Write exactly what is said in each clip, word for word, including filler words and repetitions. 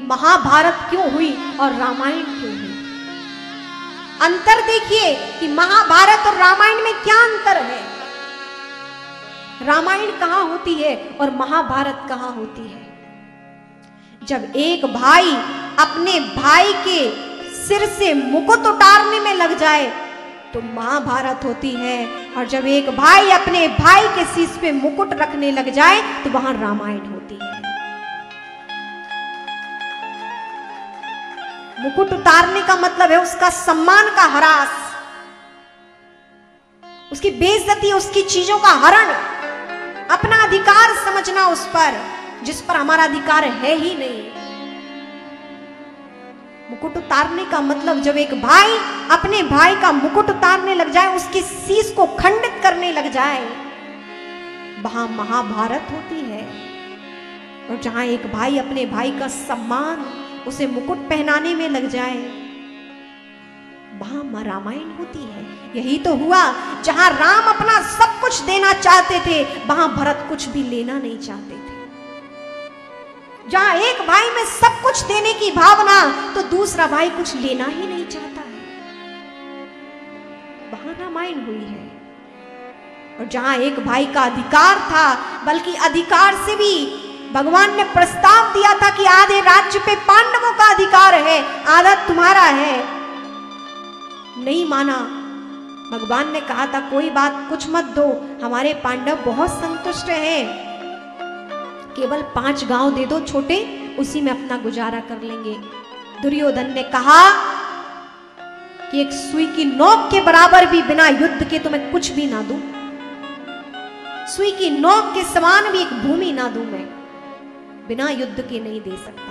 महाभारत क्यों हुई और रामायण क्यों हुई। अंतर देखिए कि महाभारत और रामायण में क्या अंतर है। रामायण कहां होती है और महाभारत कहां होती है। जब एक भाई अपने भाई के सिर से मुकुट उतारने में लग जाए तो महाभारत होती है, और जब एक भाई अपने भाई के शीश पे मुकुट रखने लग जाए तो वहां रामायण होती है। मुकुट उतारने का मतलब है उसका सम्मान का ह्रास, उसकी बेइज्जती, उसकी चीजों का हरण, अपना अधिकार समझना उस पर जिस पर हमारा अधिकार है ही नहीं। मुकुट उतारने का मतलब जब एक भाई अपने भाई का मुकुट उतारने लग जाए, उसकी शीश को खंडित करने लग जाए, वहां महाभारत होती है। और जहां एक भाई अपने भाई का सम्मान, उसे मुकुट पहनाने में लग जाए, वहां रामायण होती है। यही तो हुआ, जहां राम अपना सब कुछ देना चाहते थे वहां भरत कुछ भी लेना नहीं चाहते थे। जहां एक भाई में सब कुछ देने की भावना तो दूसरा भाई कुछ लेना ही नहीं चाहता है, वहां रामायण हुई है। और जहां एक भाई का अधिकार था, बल्कि अधिकार से भी भगवान ने प्रस्ताव दिया था कि आधे राज्य पे पांडवों का अधिकार है, आधा तुम्हारा है, नहीं माना। भगवान ने कहा था कोई बात कुछ मत दो, हमारे पांडव बहुत संतुष्ट हैं, केवल पांच गांव दे दो छोटे, उसी में अपना गुजारा कर लेंगे। दुर्योधन ने कहा कि एक सुई की नोक के बराबर भी बिना युद्ध के तुम्हें कुछ भी ना दूं, सुई की नोक के समान भी एक भूमि ना दूं, मैं बिना युद्ध के नहीं दे सकता।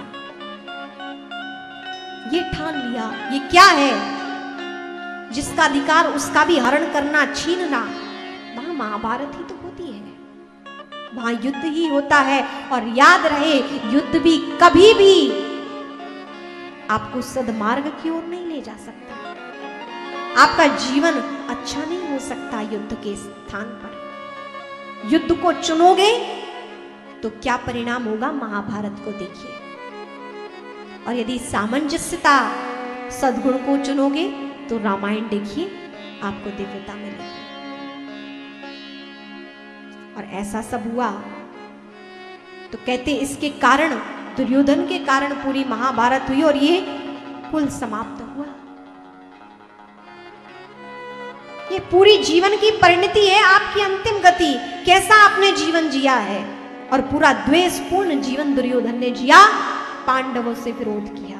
ये ठान लिया। ये क्या है? जिसका अधिकार उसका भी हरण करना, छीनना। वहां महाभारत ही तो होती है, वहां युद्ध ही होता है। और याद रहे, युद्ध भी कभी भी आपको सद्मार्ग की ओर नहीं ले जा सकता। आपका जीवन अच्छा नहीं हो सकता युद्ध के स्थान पर। युद्ध को चुनोगे तो क्या परिणाम होगा, महाभारत को देखिए। और यदि सामंजस्यता, सद्गुण को चुनोगे तो रामायण देखिए, आपको दिव्यता मिलेगी। और ऐसा सब हुआ तो कहते इसके कारण, दुर्योधन के कारण पूरी महाभारत हुई और ये कुल समाप्त हुआ। ये पूरी जीवन की परिणति है, आपकी अंतिम गति, कैसा आपने जीवन जिया है। और पूरा द्वेषपूर्ण जीवन दुर्योधन ने जिया, पांडवों से विरोध किया।